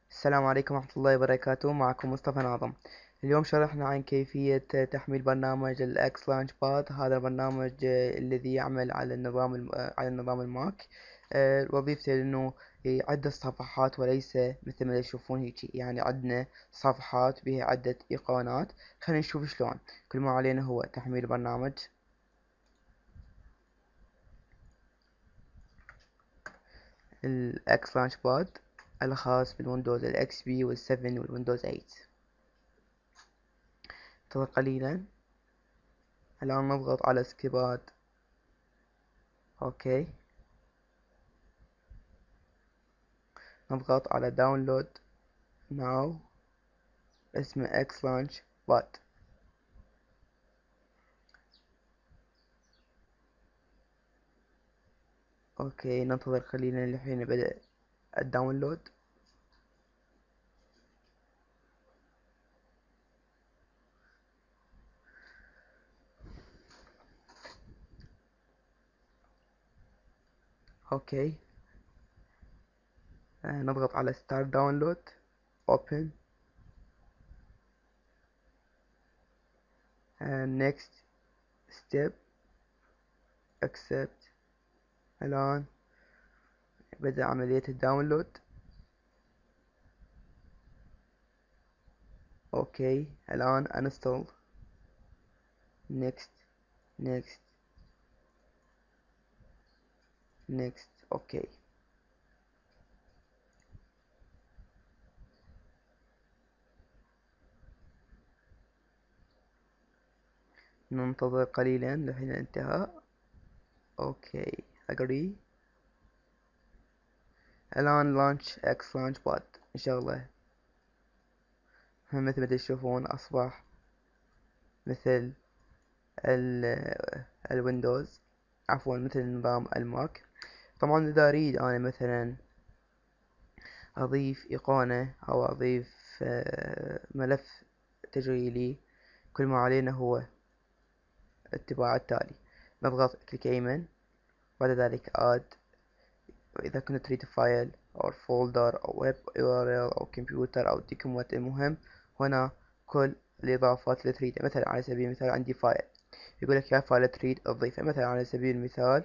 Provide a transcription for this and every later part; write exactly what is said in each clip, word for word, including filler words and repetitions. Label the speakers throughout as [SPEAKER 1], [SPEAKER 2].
[SPEAKER 1] السلام عليكم ورحمة الله وبركاته. معكم مصطفى ناظم. اليوم شرحنا عن كيفية تحميل برنامج الأكس لانش باد. هذا البرنامج آه، الذي يعمل على النظام الم... آه، على النظام الماك. آه، وظيفته انه عدة صفحات وليس مثل ما تشوفون هيك، يعني عندنا صفحات بها عدة ايقونات. خلينا نشوف شلون. كل ما علينا هو تحميل برنامج الأكس لانش باد الخاص بالويندوز الاكس بي والسفن والويندوز ثمانية. انتظر قليلا. الآن نضغط على سكيباد. اوكي، نضغط على داونلود ناو. اسمه اكس لانش باد. اوكي، ننتظر قليلا لحين بدأ الداونلود. اوكي، آه نضغط على ستارت داونلود. اوبن. next step accept. الآن بدأ عملية الداونلود. اوكي، الآن انستول. next next next. اوكي، ننتظر قليلا لحين الانتهاء. اوكي، agree. الآن لانش اكس لانش باد نشغله. مثل ما تشوفون أصبح مثل ال الويندوز، عفوا مثل نظام الماك. طبعا إذا أريد أنا مثلا أضيف إيقونة أو أضيف آه، ملف تشغيلي، كل ما علينا هو الاتباع التالي. نضغط كليك يمين، بعد ذلك add. إذا كنت تريد فايل أو فولدر أو ويب يو آر إل أو كمبيوتر أو دوكيمنت، المهم هنا كل الإضافات اللي تريدها. مثلا على سبيل المثال عندي فايل، يقول لك يا فايل تريد تضيفه. مثلا على سبيل المثال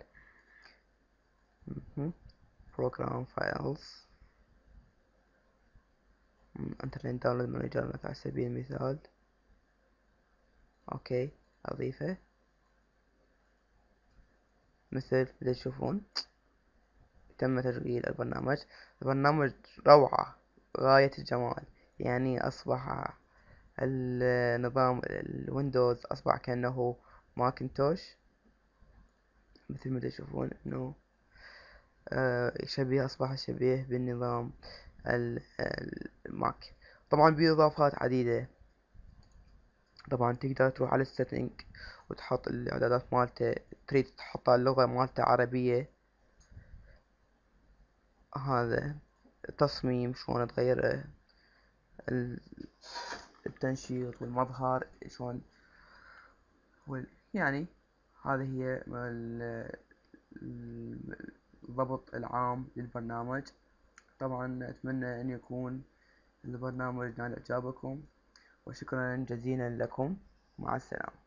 [SPEAKER 1] program files internet download manager مثلا على سبيل المثال. اوكي، اضيفه. مثل ما تشوفون تم تشغيل البرنامج. البرنامج روعة، غاية الجمال. يعني اصبح النظام الويندوز اصبح كأنه ماكنتوش. مثل ما تشوفون انه آه، شبيه، اصبح شبيه بالنظام ال- الماك. طبعا بإضافات عديدة. طبعا تقدر تروح على السيتنج وتحط الاعدادات مالته. تريد تحطها اللغة مالته عربية. هذا التصميم شلون تغير ال- التنشيط والمظهر شلون وال... يعني هذه هي ال- الضبط العام للبرنامج. طبعا أتمنى أن يكون البرنامج نال إعجابكم، وشكرا جزيلا لكم. مع السلامة.